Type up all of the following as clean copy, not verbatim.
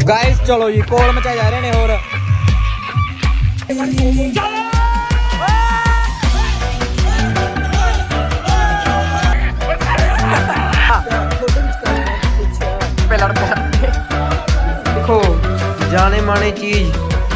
Guys चलो जी कोल मचाए जा रहे ने और देखो जाने माने चीज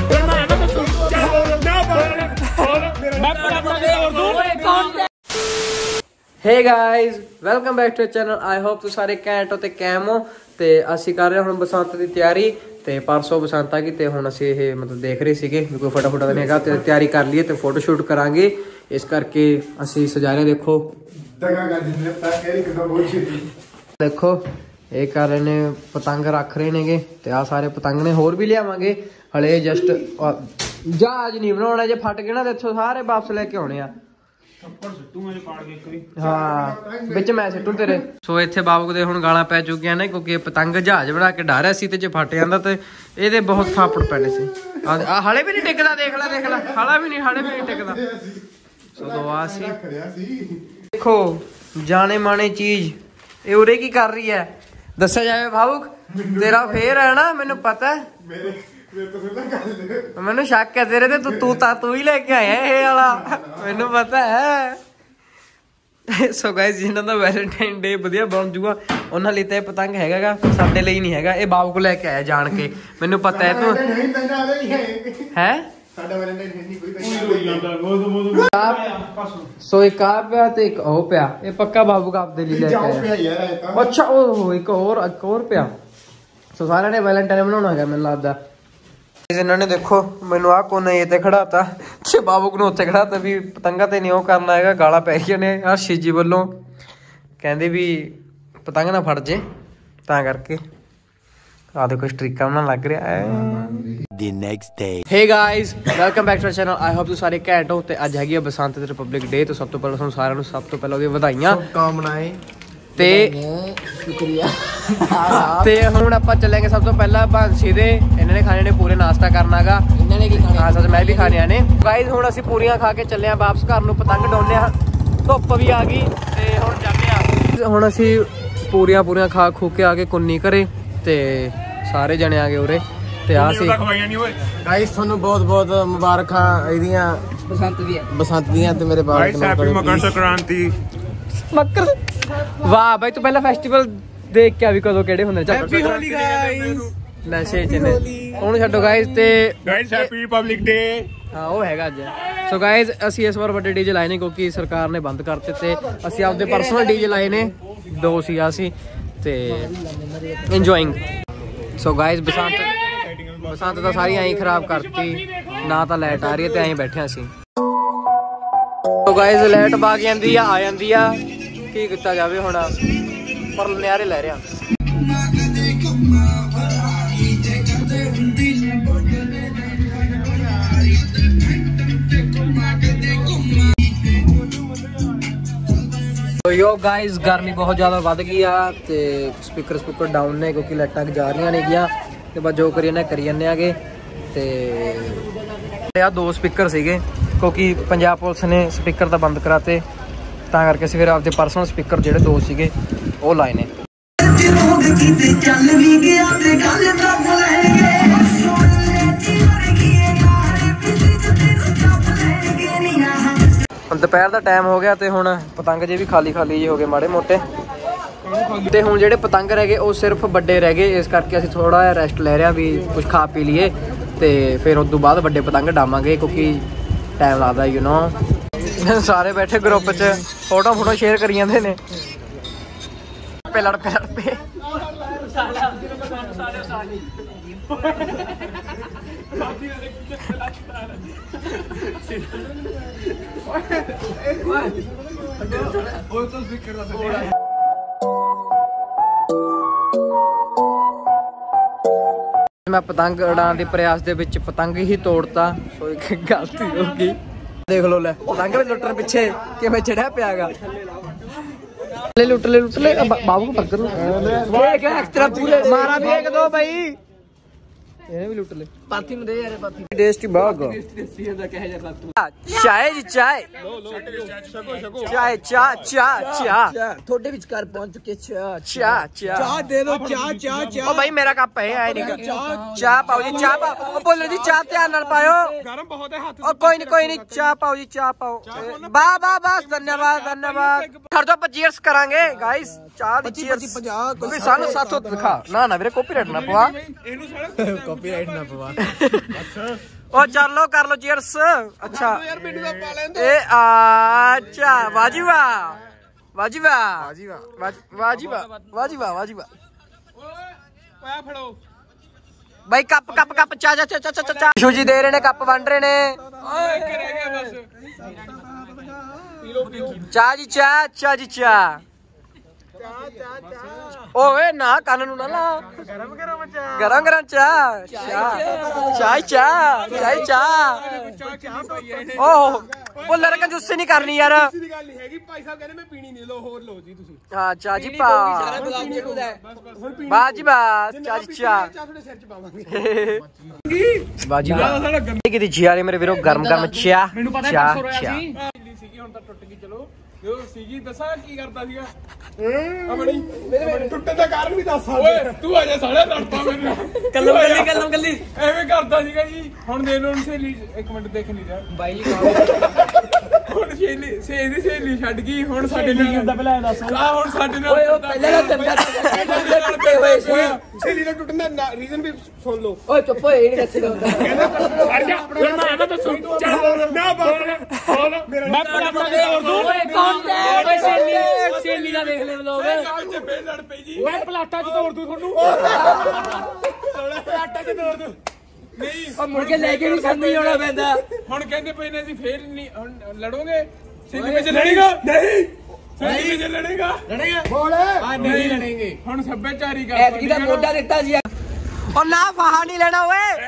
हे guys welcome back to channel. I hope तुम सारे घैंट हो ते कैम हो ते ਅਸੀਂ कर रहे हैं ਹੁਣ बसंत की तैयारी ते परसों बसंत आ गई ते ਹੁਣ ਅਸੀਂ ਇਹ मतलब देख रहे ਸੀਗੇ ਵੀ ਕੋਈ ਫਟਾਫਟ ਨਹੀਂ ਹੈਗਾ ਤੇ ਤਿਆਰੀ ਕਰ ਲਈਏ ਤੇ ਫੋਟੋ ਸ਼ੂਟ ਕਰਾਂਗੇ ਇਸ ਕਰਕੇ ਅਸੀਂ ਸਜਾ ਰਹੇ। देखो ये कर रहे ने पतंग रख रहे ने ते आ सारे पतंग ने होर भी लियावांगे हले जस्ट जहाज नहीं बनाना जे फट गए ना ते इत्थों सारे वापस लेके आने आ। हाँ बिच मैं सिट्टू तेरे सो इत्थे बाबू दे हुण गालां पै चुकियां ने क्योंकि पतंग जहाज बना के डा रहा सी ते जे फट जांदा ते इहदे बहुत थापड़ पैने सी। आ हले भी नहीं टिकदा देख ला हले भी नहीं टिकदा। सो दुआ सी देखो जाने माने चीज ये उरे की कर रही है दसा जाए भावुक तेरा फेर है ना मैनू पता है मैनू शक है तेरे ते तू ही लेके आया ये वाला मैनू पता है। सो गाइस जिन्हां दा वैलेंटाइन डे वधिया बन जूगा उन्हां लई ते पतंग हैगा साडे लई नहीं हैगा। ये बाबू को लेके आया जान के मैनू पता है तू है सो एक आ पिया ते एक ओ पिया ये पक्का बाबू का आपदे लिए लेके आया। अच्छा ओ एक और पिया सो सारे ने वैलेंटाइन बनाना है मैनू लगदा। इन्होंने देखो मैनू आ कोने ये ते खड़ाता ते बाबू को उत्थे खड़ाता भी पतंगा ते नहीं ओ करना है गाला पै गई ने हर्षी जी वालों कहंदे भी पतंग ना फट जे तां करके आ देखो स्ट्रीका बनाना लग रहा है। The next day. Hey guys, welcome back to our channel. I hope तुम सारे घैंट हो ते अज हैगी है बसंत ते रिपब्लिक डे तो सब तो पहले तुहानू सारिਆਂ ਨੂੰ सब तो पहले ਉਹਦੀ ਵਧਾਈਆਂ ਕਾਮਨਾएं ਤੇ ਸ਼ੁਕਰੀਆ ਤੇ ਹੁਣ ਆਪਾਂ ਚੱਲਾਂਗੇ ਸਭ ਤੋਂ ਪਹਿਲਾਂ ਬਾਂਸੀ ਦੇ ਇਹਨਾਂ ਨੇ ਖਾਣੇ ਨੇ ਪੂਰੇ ਨਾਸ਼ਤਾ ਕਰਨਾਗਾ ਇਹਨਾਂ ਨੇ ਕੀ ਖਾਣੇ ਹਾਂ ਸੱਚ ਮੈਂ ਵੀ ਖਾਣੇ ਨੇ ਗਾਇਜ਼ ਹੁਣ ਅਸੀਂ ਪੂਰੀਆਂ ਖਾ ਕੇ ਚੱਲੇ ਆਂ ਵਾਪਸ ਘਰ ਨੂੰ ਪਤੰਗ ਡਾਉਣੇ ਆ ਧੁੱਪ ਵੀ ਆ ਗਈ ਤੇ ਹੁਣ ਜਾਂਦੇ ਆ ਹੁਣ ਅਸੀਂ ਪੂਰੀਆਂ ਖਾ ਖੂ ਕੇ ਆ ਕੇ ਕੁੰਨੀ ਘਰੇ ਤੇ ਸਾਰੇ ਜਣੇ ਆ ਗਏ ਉਰੇ ਤੇ ਆ ਸੀ ਗਾਇਸ ਤੁਹਾਨੂੰ ਬਹੁਤ ਮੁਬਾਰਕਾਂ ਇਹਦੀਆਂ ਬਸੰਤ ਦੀਆਂ ਤੇ ਮੇਰੇ ਬਾਪ ਨੂੰ ਹੈਪੀ ਮਕਰ ਸੰਕ੍ਰਾਂਤੀ ਮਕਰ ਵਾਹ ਬਾਈ ਤੂੰ ਪਹਿਲਾਂ ਫੈਸਟੀਵਲ ਦੇਖ ਕੇ ਆ ਵੀ ਕਦੋਂ ਕਿਹੜੇ ਹੁੰਦੇ ਹੈਪੀ ਹੋਲੀ ਗਾਇਸ ਨਸ਼ੇ ਚ ਨੇ ਹੁਣ ਛੱਡੋ ਗਾਇਸ ਤੇ ਗਾਇਸ ਹੈਪੀ ਰਿਪਬਲਿਕ ਡੇ ਹਾਂ ਉਹ ਹੈਗਾ ਅੱਜ। ਸੋ ਗਾਇਸ ਅਸੀਂ ਇਸ ਵਾਰ ਵੱਡੇ ਡੀਜੇ ਲਾਏ ਨੇ ਕਿਉਂਕਿ ਸਰਕਾਰ ਨੇ ਬੰਦ ਕਰ ਦਿੱਤੇ ਅਸੀਂ ਆਪਦੇ ਪਰਸਨਲ ਡੀਜੇ ਲਾਏ ਨੇ ਦੋ ਸੀ ਆ ਸੀ ਤੇ ਇੰਜੋਇੰਗ। ਸੋ ਗਾਇਸ बसंत तो सारी आई खराब करती ना तो लाइट आ रही है ते बैठे असी तो गाइस लाइट बाग जाती आ जाती है की किया जाए हुण पर नज़ारे ले रहे तो यो गाइस गर्मी बहुत ज़्यादा बढ़ गई है स्पीकर डाउन ने क्योंकि लाइटां जा रही ने ਤੇ ਬਸ ਜੋ ਕਰੀ ਜਾਂਦੇ ਆਗੇ ਤੇ ਆ ਦੋ ਸਪੀਕਰ ਸੀਗੇ ਕਿਉਂਕਿ ਪੰਜਾਬ ਪੁਲਿਸ ਨੇ ਸਪੀਕਰ ਤਾਂ ਬੰਦ ਕਰਾਤੇ ਤਾਂ ਕਰਕੇ ਅਸੀਂ ਫਿਰ ਆਪਦੇ ਪਰਸਨਲ ਸਪੀਕਰ ਜਿਹੜੇ ਦੋ ਸੀਗੇ ਉਹ ਲਾਏ ਨੇ। ਦੁਪਹਿਰ ਦਾ ਟਾਈਮ ਹੋ ਗਿਆ ਤੇ ਹੁਣ ਪਤੰਗ ਜੇ ਵੀ ਖਾਲੀ ਜੇ ਹੋ ਗਏ ਮਾੜੇ ਮੋਟੇ ਤੇ ਹੁਣ ਜਿਹੜੇ ਪਤੰਗ ਰਹਿ ਗਏ ਉਹ ਸਿਰਫ ਵੱਡੇ ਰਹਿ ਗਏ ਇਸ ਕਰਕੇ ਅਸੀਂ ਥੋੜਾ ਜਿਹਾ ਰੈਸਟ ਲੈ ਰਹੇ ਵੀ ਕੁਝ ਖਾ ਪੀ ਲਈਏ ਤੇ ਫਿਰ ਉਸ ਤੋਂ ਬਾਅਦ ਵੱਡੇ ਪਤੰਗ ਡਾਵਾਂਗੇ ਕਿਉਂਕਿ ਟਾਈਮ ਲੱਗਦਾ ਯੂ نو। ਸਾਰੇ ਬੈਠੇ ਗਰੁੱਪ 'ਚ ਫੋਟੋ ਸ਼ੇਅਰ ਕਰੀ ਜਾਂਦੇ ਨੇ ਲੜ ਪੇ मैं पतंग उड़ाने के प्रयास दे विच पतंग ही तोड़ता सो एक गलती हो गई। देख लो ले पतंग भी लुटन पिछे कि मैं चढ़ा पियागा लुट ले बाबू को पकड़ लो मारा भी एक दो भाई ਇਹਨੇ ਵੀ ਲੁੱਟ ਲੈ ਪਾਥੀ ਨੂੰ ਦੇ ਯਾਰ ਪਾਥੀ ਟੇਸਟੀ ਬਾਗ ਟੇਸਟੀ ਹੁੰਦਾ ਕਹਿ ਜਾ ਸਾਥ ਚਾਹ ਜੀ ਚਾਹ ਚਾਹ ਚਾਹ ਚਾਹ ਚਾਹ ਤੁਹਾਡੇ ਵਿਚਕਾਰ ਪਹੁੰਚ ਚੁੱਕੇ ਚਾਹ ਚਾਹ ਦੇ ਦੋ ਚਾਹ ਉਹ ਭਾਈ ਮੇਰਾ ਕੱਪ ਹੈ ਆਏ ਨਹੀਂ ਚਾਹ ਪਾਓ ਜੀ ਚਾਹ ਪਾਓ ਉਹ ਬੋਲੋ ਜੀ ਚਾਹ ਧਿਆਨ ਨਾਲ ਪਾਇਓ ਗਰਮ ਬਹੁਤ ਹੈ ਹੱਥ ਉਹ ਕੋਈ ਨਹੀਂ ਚਾਹ ਪਾਓ ਜੀ ਚਾਹ ਪਾਓ ਵਾਹ ਬਸ ਧੰਨਵਾਦ ਖੜ ਜਾ ਚੀਅਰਸ ਕਰਾਂਗੇ ਗਾਇਸ ਚਾਹ ਦੀ ਚੀਅਰਸ 50 ਕੋਈ ਸਾਨੂੰ ਸਾਥੋਂ ਦਿਖਾ ਨਾ ਵੀਰੇ ਕਾਪੀਰਾਈਟ ਨਾ ਪਵਾ ਇਹਨੂੰ ਸਾਰਾ ਕਾਪੀਰਾਈਟ ਨਾ ਪਵਾ ਉਹ ਚਲੋ ਕਰ ਲੋ ਚੀਅਰਸ ਅੱਛਾ ਯਾਰ ਮੈਨੂੰ ਤਾਂ ਪਾ ਲੈਂਦੇ ਇਹ ਅੱਛਾ ਵਾਜੀਵਾ ਪਾਇਆ ਫੜੋ ਭਾਈ ਕੱਪ ਚਾਹ ਸ਼ੂ ਜੀ ਦੇ ਰਹੇ ਨੇ ਕੱਪ ਵੰਡ ਰਹੇ ਨੇ ਓਏ ਇੱਕ ਰਹਿ ਗਿਆ ਬਸ ਪੀ ਲੋ ਚਾਹ ਜੀ ਚਾਹ ਓਏ ਨਾ ਕੰਨ ਨੂੰ ਨਾ ਲਾ ਗਰਮ ਚਾਹ ਓਹ ਬੋਲਰ ਕੰਜੂਸੀ ਨਹੀਂ ਕਰਨੀ ਯਾਰ ਦੀ ਗੱਲ ਨਹੀਂ ਹੈਗੀ ਭਾਈ ਸਾਹਿਬ ਕਹਿੰਦੇ ਮੈਂ ਪੀਣੀ ਨਹੀਂ ਲੋ ਹੋਰ ਲੋ ਜੀ ਤੁਸੀਂ ਹਾਂ ਚਾਹ ਜੀ ਪਾ ਹੁਣ ਪੀਣੀ ਬਾਜੀ ਬਾਸ ਚਾਹ ਚਾਹ ਤੁਹਾਡੇ ਸਿਰ ਚ ਪਾਵਾਂਗੇ ਬਾਜੀ ਕਿਤੇ ਜੀਆਰੇ ਮੇਰੇ ਵੀਰੋ ਗਰਮ ਚਾਹ ਮੈਨੂੰ ਪਤਾ ਪਰਸੋਂ ਰੋਇਆ ਸੀ ਸੀਗੀ ਹੁਣ ਤਾਂ ਟੁੱਟ ਗਈ ਚਲੋ ਜੋ ਸੀਗੀ ਦੱਸਾਂ ਕੀ ਕਰਦਾ ਸੀਗਾ ਮੇਰੇ ਟੁੱਟਣ ਦਾ ਕਾਰਨ ਵੀ ਦੱਸ ਓਏ ਤੂੰ ਆ ਜਾ ਸਾਲਾ ਲੜਦਾ ਮੇਰੇ ਕੱਲਮ ਗੱਲੀ ਐਵੇਂ ਕਰਦਾ ਸੀਗਾ ਜੀ ਹੁਣ ਦੇ ਲੋ ਸਹੇਲੀ ਇੱਕ ਮਿੰਟ ਦੇਖ ਨਹੀਂ ਰਿਹਾ ਬਾਈ ਹੁਣ ਸਹੇਲੀ ਛੱਡ ਗਈ ਹੁਣ ਸਾਡੇ ਨਾਲ ਹੁੰਦਾ ਪਹਿਲਾਂ ਦੱਸ ਆ ਹੁਣ ਸਾਡੇ ਨਾਲ ਓਏ ਉਹ ਪਹਿਲਾਂ ਦਾ ਚੰਗਾ ਟੁੱਟੇ ਹੋਏ ਸੀ ਸਹੇਲੀ ਦਾ ਟੁੱਟਣ ਦਾ ਰੀਜ਼ਨ ਵੀ ਸੁਣ ਲਓ ਓਏ ਚੁੱਪ ਹੋਏ ਇਹ ਦੱਸ ਦੋ ਹਟ ਜਾ ਮੈਂ ਤਾਂ ਦੱਸੂ ਨਾ ਬੋਲ ਮੈਂ ਪਲਾਟਾ ਦੇ ਹੋਰ ਦੂੰ ਓਏ ਕੌਣ ਤੇ ਸੇਲੀ ਦਾ ਦੇਖ ਲੈ ਲੋਗ ਕਾਲ ਚ ਬੇ ਲੜ ਪਈ ਜੀ ਓਏ ਪਲਾਟਾ ਚ ਤੋੜ ਦੂ ਤੁਹਾਨੂੰ ਪਲਾਟਾ ਚ ਤੋੜ ਦੂ ਨਹੀਂ ਉਹ ਮੁੜ ਕੇ ਲੈ ਕੇ ਵੀ ਸੰਨੀ ਆਉਣਾ ਪੈਂਦਾ ਹੁਣ ਕਹਿੰਦੇ ਪਏ ਨੇ ਅਸੀਂ ਫੇਰ ਨਹੀਂ ਹੁਣ ਲੜੋਗੇ ਸੇਲੀ ਵਿੱਚ ਲੜੇਗਾ ਨਹੀਂ ਸੇਲੀ ਵਿੱਚ ਲੜੇਗਾ ਬੋਲ ਆ ਨਹੀਂ ਲੜेंगे ਹੁਣ ਸੱਭਿਆਚਾਰੀ ਗੱਲ ਐਤਕੀ ਦਾ ਮੋਢਾ ਦਿੱਤਾ ਜੀ ਉਹ ਨਾ ਫਾਹਾ ਨਹੀਂ ਲੈਣਾ ਓਏ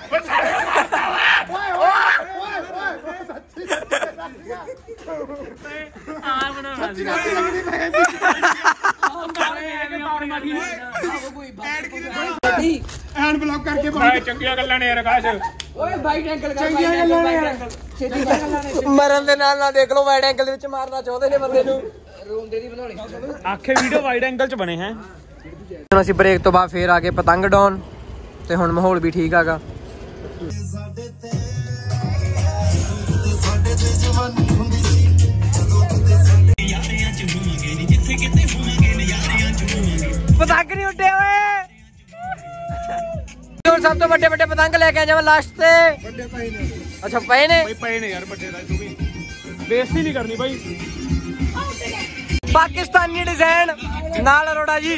ਐਨ ਬਲੌਕ ਕਰਕੇ ਬਾਹਰ ਚੰਗੀਆਂ ਗੱਲਾਂ ਨੇ ਆਕਾਸ਼ ਓਏ ਬਾਈਟ ਐਂਗਲ ਕਰ ਚੰਗੀਆਂ ਗੱਲਾਂ ਨੇ ਛੇਤੀ ਕਰ ਮਰਨ ਦੇ ਨਾਲ ਦੇਖ ਲਓ ਵਾਈਡ ਐਂਗਲ ਦੇ ਵਿੱਚ ਮਾਰਨਾ ਚਾਹੁੰਦੇ ਨੇ ਬੰਦੇ ਨੂੰ ਰੋਂਦੇ ਦੀ ਬਣਾਉਣੀ ਆਖੇ ਵੀਡੀਓ ਵਾਈਡ ਐਂਗਲ ਚ ਬਣੇ ਹੈ ਹੁਣ ਅਸੀਂ ਬ੍ਰੇਕ ਤੋਂ ਬਾਅਦ ਫੇਰ ਆ ਕੇ ਪਤੰਗ ਡਾਉਣ ਤੇ ਹੁਣ ਮਾਹੌਲ ਵੀ ਠੀਕ ਆਗਾ ਪਤੰਗ ਨਹੀਂ ਉੱਡੇ ਓਏ ਹੋਰ ਸਭ ਤੋਂ ਵੱਡੇ ਪਤੰਗ ਲੈ ਕੇ ਆ ਜਾਵਾਂ ਲਾਸਟ ਤੇ ਵੱਡੇ ਪਏ ਨੇ ਅੱਛਾ ਪਏ ਨੇ ਪਏ ਨੇ ਯਾਰ ਵੱਡੇ ਦਾ ਤੂੰ ਵੀ ਬੇਇੱਜ਼ਤੀ ਨਹੀਂ ਕਰਨੀ ਬਾਈ ਪਾਕਿਸਤਾਨੀ ਡਿਜ਼ਾਈਨ ਨਾਲ ਅਰੋੜਾ ਜੀ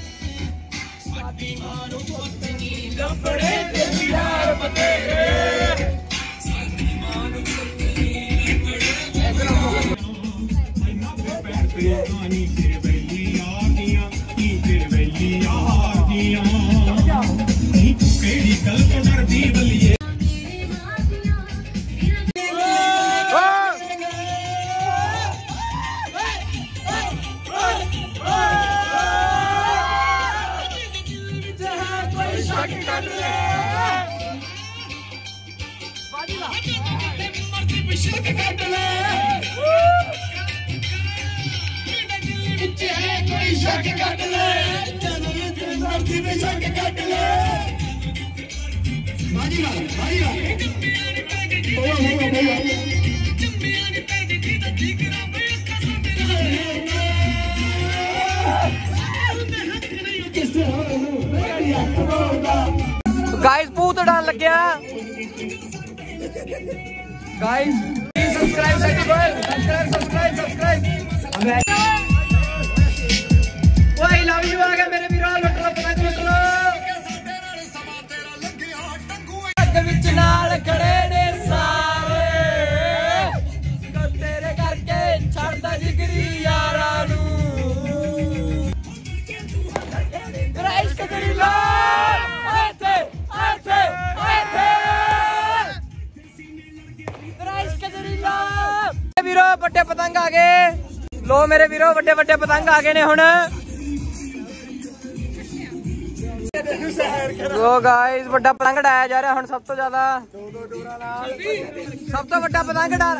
गाइस भूत उड़ान लग गया गाइस सब्सक्राइब ओए लव यू आ गया मेरे वीरो लुट लो पतंग लुट लो अग विच नाल खड़े ने सारे तेरे करके छड़दा जिगरी यारा नू तेरा इश्क तेरी ला ਵੀਰੋ ਵੱਡੇ ਪਤੰਗ ਆ ਗਏ ਲੋ ਮੇਰੇ ਵੀਰੋ ਵੱਡੇ ਪਤੰਗ ਆ ਗਏ ਨੇ ਹੁਣ ਲੋ ਗਾਇਸ ਵੱਡਾ ਪਤੰਗ ਡਾਇਆ ਜਾ ਰਿਹਾ ਹੁਣ ਸਭ ਤੋਂ ਜ਼ਿਆਦਾ ਸਭ ਤੋਂ ਵੱਡਾ ਪਤੰਗ ਡਾ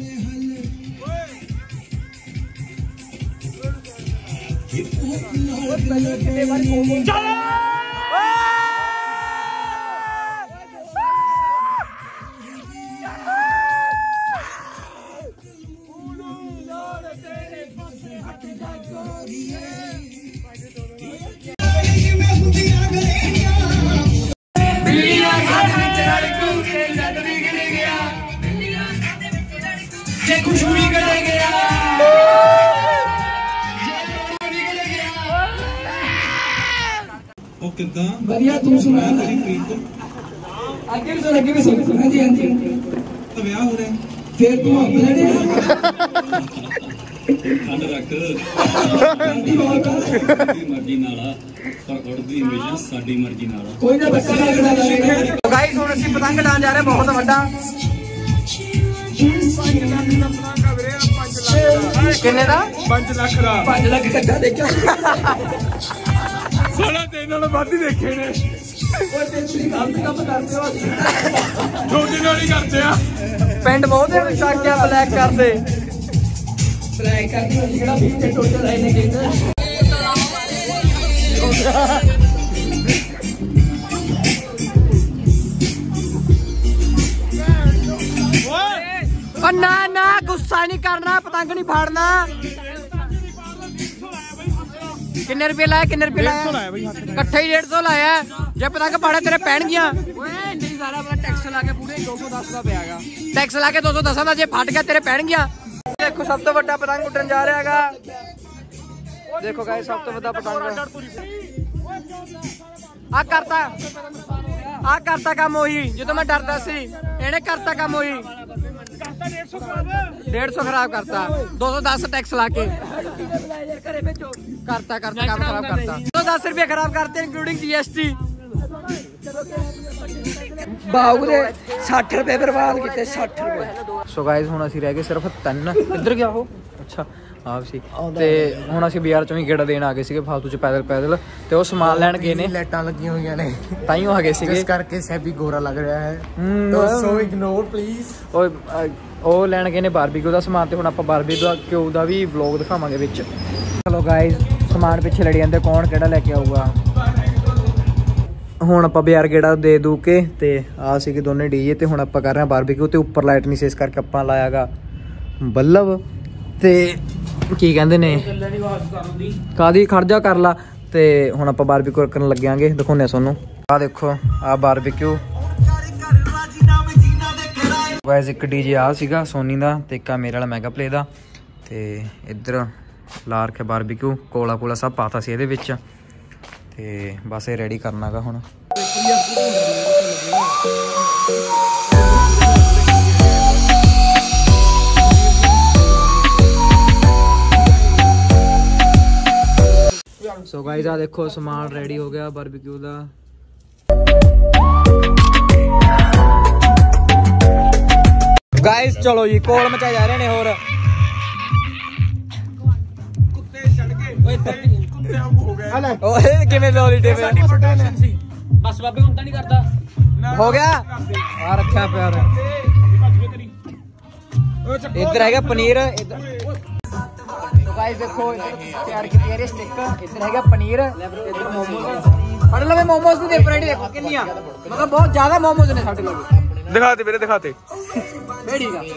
ਵਧੀਆ ਤੂੰ ਸੁਣਾ ਅੱਗੇ ਵੀ ਸੁਣ ਹਾਂਜੀ ਤਾਂ ਵਿਆਹ ਹੋ ਰਿਹਾ ਫੇਰ ਤੂੰ ਆਪਣੇ ਠੰਡ ਰੱਖ ਮਰਜ਼ੀ ਨਾਲ ਪਰ ਉੜਦੀ ਹਮੇਸ਼ਾ ਸਾਡੀ ਮਰਜ਼ੀ ਨਾਲ ਕੋਈ ਨਾ ਬੱਚਾ ਲੱਗਦਾ ਗਾਇਸ ਹੁਣ ਅਸੀਂ ਪਤੰਗ ਡਾਣ ਜਾ ਰਹੇ ਬਹੁਤ ਵੱਡਾ ਕਿੰਨੇ ਦਾ 5 ਲੱਖ ਦਾ 5 ਲੱਖ ਕੱਟਾ ਦੇਖਿਆ ਸਾਲਾ ਤੇ ਇਹਨਾਂ ਨੂੰ ਵੱਧ ਹੀ ਦੇਖੇ ਨੇ ਉਹ ਤੇ ਤੁਸੀਂ ਕੰਮ ਕਰਦੇ ਹੋ ਛੋਟੇ ਨਾਲ ਹੀ ਕਰਦੇ ਆ ਪਿੰਡ ਬਹੁਤ ਦੇ ਵਿੱਚ ਆ ਕੇ ਬਲੈਕ ਕਰਦੇ ਬਲੈਕ ਕਰਦੀ ਜਿਹੜਾ ਵੀ ਤੇ ਟੋਟਲ ਆਈ ਨੇ ਕਹਿੰਦਾ ਨਾ ਗੁੱਸਾ ਨਹੀਂ ਕਰਨਾ ਪਤੰਗ ਨਹੀਂ ਫਾੜਨਾ ਕਿੰਨੇ ਰੁਪਏ ਲਾਇਆ ਇਕੱਠੇ ਹੀ 150 ਲਾਇਆ ਜੇ ਪਤੰਗ ਪਾੜੇ ਤੇਰੇ ਪੈਣਗੀਆਂ ਓਏ ਨਹੀਂ ਸਾਰਾ ਬੜਾ ਟੈਕਸ ਲਾ ਕੇ ਪੂਰੇ 210 ਦਾ ਪਿਆਗਾ ਟੈਕਸ ਲਾ ਕੇ 210 ਦਾ ਜੇ ਫਟ ਗਿਆ ਤੇਰੇ ਪੈਣਗੀਆਂ ਦੇਖੋ ਸਭ ਤੋਂ ਵੱਡਾ ਪਤੰਗ ਉੱਡਣ ਜਾ ਰਿਹਾ ਹੈਗਾ ਦੇਖੋ ਗਾਇਸ ਸਭ ਤੋਂ ਵੱਡਾ ਪਤੰਗ ਆ ਕਰਤਾ ਕੰਮ ਉਹੀ ਜਦੋਂ ਮੈਂ ਡਰਦਾ ਸੀ ਇਹਨੇ ਕਰਤਾ ਕੰਮ ਉਹੀ 150 ਖਰਾਬ ਕਰਤਾ 210 ਟੈਕਸ ਲਾ ਕੇ ਕਰਤਾ ਕੰਮ ਖਰਾਬ ਕਰਤਾ 210 ਰੁਪਏ ਖਰਾਬ ਕਰਤੇ ਇਨਕਲੂਡਿੰਗ GST ਬਾਬੂ ਦੇ 60 ਰੁਪਏ ਬਰਬਾਦ ਕੀਤੇ 60 ਰੁਪਏ ਸੋ ਗਾਇਸ ਹੁਣ ਅਸੀਂ ਰਹਿ ਗਏ ਸਿਰਫ 3 ਇੱਧਰ ਗਿਆ ਉਹ ਅੱਛਾ ਆਪ ਸੀ ਤੇ ਹੁਣ ਅਸੀਂ ਬਾਜ਼ਾਰ ਚੋਂ ਹੀ ਗੇੜਾ ਦੇਣ ਆ ਗਏ ਸੀਗੇ ਫਾਲਤੂ ਚ ਪੈਦਲ ਤੇ ਉਹ ਸਮਾਨ ਲੈਣ ਗਏ ਨੇ ਲਾਈਟਾਂ ਲੱਗੀਆਂ ਹੋਈਆਂ ਨੇ ਤਾਈਓ ਆ ਗਏ ਸੀਗੇ ਇਸ ਕਰਕੇ ਸੈਬੀ ਗੋਰਾ ਲੱਗ ਰਿਹਾ ਹੈ ਸੋ ਇਗਨੋਰ ਪਲੀਜ਼ ਉਹ ਲੈਣ ਗਏ ਨੇ ਬਾਰਬੀਕਿਊ ਦਾ ਸਮਾਨ ਤੇ ਹੁਣ ਆਪਾਂ ਬਾਰਬੀਕਿਊ ਦਾ ਵੀ ਵਲੌਗ ਦਿਖਾਵਾਂਗੇ ਵਿੱਚ ਚਲੋ ਗਾਇਸ ਸਮਾਨ ਪਿੱਛੇ ਲੜੀ ਜਾਂਦੇ ਕੌਣ ਕਿਹੜਾ ਲੈ ਕੇ ਆਊਗਾ ਹੁਣ ਆਪਾਂ ਬਾਜ਼ਾਰ ਗੇੜਾ ਦੇ ਦੂ ਕੇ ਤੇ ਆ ਸੀਗੇ ਦੋਨੇ ਡੀਜੇ ਤੇ ਹੁਣ ਆਪਾਂ ਕਰ ਰਹੇ ਹਾਂ ਬਾਰਬੀਕਿਊ ਤੇ ਉੱਪਰ ਲਾਈਟ ਨਹੀਂ ਸੀ ਇਸ ਕਰਕੇ ਆਪਾਂ ਲਾਇਆਗਾ ਬੱਲਬ ਤੇ ਕੀ ਕਹਿੰਦੇ ਨੇ ਕਾਦੀ ਖਰਜਾ ਕਰ ਲਾ ਤੇ ਹੁਣ ਆਪਾਂ ਬਾਰਬੀਕਿਊ ਕਰਨ ਲੱਗਿਆਂਗੇ ਦਿਖਾਉਂਦੇ ਤੁਹਾਨੂੰ ਆ ਦੇਖੋ ਆ ਬਾਰਬੀਕਿਊ ਗਾਇਸ ਇੱਕ ਡੀਜੇ ਆ ਸੀਗਾ ਸੋਨੀ ਦਾ ਤੇ ਇੱਕ ਆ ਮੇਰੇ ਵਾਲਾ ਮੈਗਾ ਪਲੇ ਦਾ ਤੇ ਇੱਧਰ ਲਾ ਰੱਖਿਆ ਬਾਰਬੀਕਿਊ ਕੋਲਾ ਸਭ ਪਾਤਾ ਸੀ ਇਹਦੇ ਵਿੱਚ ਤੇ ਬਸ ਇਹ ਰੈਡੀ ਕਰਨਾਗਾ ਹੁਣ ਸੋ ਗਾਇਸ ਆ ਦੇਖੋ ਸਮਾਨ ਰੈਡੀ ਹੋ ਗਿਆ ਬਾਰਬੀਕਿਊ ਦਾ ਗਾਇਸ ਚਲੋ ਜੀ ਕੋਲ ਮਚਾਏ ਜਾ ਰਹੇ ਨੇ ਹੋਰ ਕੁੱਤੇ ਚੜ ਗਏ ਓਏ ਕੁੱਤੇ ਹੋ ਗਏ ਓਏ ਕਿਵੇਂ ਲੋਲੀਟੇ ਪਏ ਬਸ ਬਾਬੇ ਹੁਣ ਤਾਂ ਨਹੀਂ ਕਰਦਾ ਹੋ ਗਿਆ ਆ ਰੱਖਿਆ ਪਿਆ ਇੱਧਰ ਹੈਗਾ ਪਨੀਰ तो गाइस देखो तैयार की है स्टिक इधर है पनीर इधर मोमोज फड़ लो मोमोज भी देख रेडी देखो कितनियां मतलब बहुत ज्यादा मोमोज ने साडे लगे दिखाते मेरे दिखाते ठीक है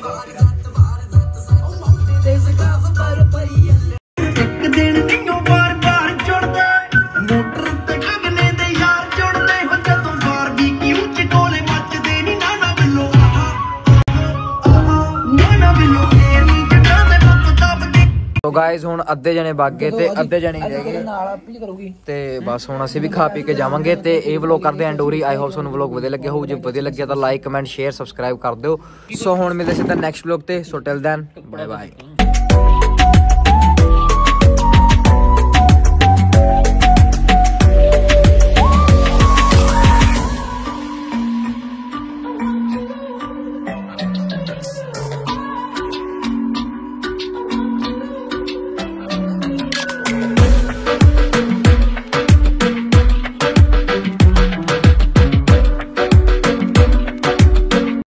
एक दिन कियो बार जुड़दा मोटर ते गगने दे यार जुड़दे हो जदों बारबीक्यू च कोले मचदे नी नाना बिल्लो तो गाइस हुण अद्धे जने भाग गए ते अद्धे जने रह गए ते बस हुण असीं भी खा पी के जावांगे ते ये व्लॉग करदे एंड होरी आई होप तुहानूं व्लॉग वधिया लग्गिया होऊ जे वधिया लग्गिया तां लाइक कमेंट शेयर सबसक्राइब कर दिओ सो हुण मिलदे सीधा नेक्स्ट व्लॉग ते so till then bye bye.